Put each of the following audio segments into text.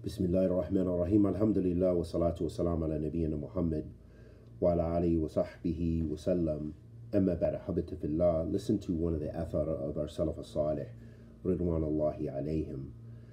Bismillahir Rahmanir Rahim. Alhamdulillah wa salatu wa salam ala nabiyyina Muhammad wa ala alihi wa sahbihi wa sallam. Amma ba'da, habita fillah. Listen to one of the athar of our Salaf as-Salih, Ridwanullahi alayhim.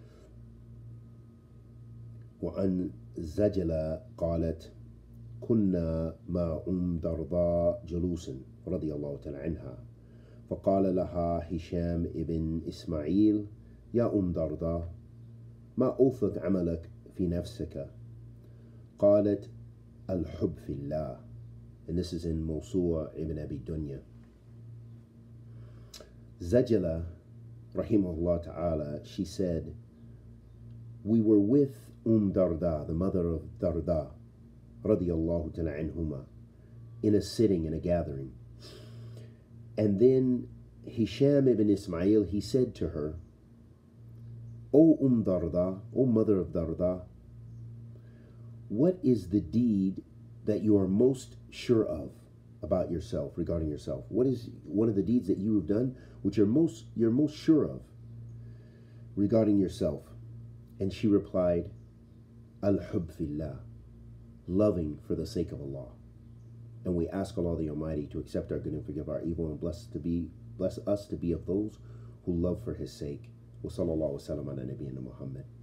وعن زجلة قالت: كنا مع درداء جلوس رضي الله تعالى عنها، فقال لها هشام ابن إسماعيل: يا درداء، ما أوثق عملك في نفسك؟ قالت: الحب في الله. And this is in Mawsu' ibn Abi Dunya. Zajala, rahimahullah ta'ala, she said, we were with Darda, the mother of Darda, radiyallahu ta'ala anhuma, in a sitting, in a gathering. And then Hisham ibn Ismail, he said to her, O Darda, O mother of Darda, what is the deed that you are most sure of about yourself, regarding yourself? What is one of the deeds that you have done which you're most sure of regarding yourself? And she replied, Al-Hub fillah, loving for the sake of Allah. And we ask Allah the Almighty to accept our good and forgive our evil, and bless us to be of those who love for His sake. Wa sallallahu wa sallam ala nabiyyina Muhammad.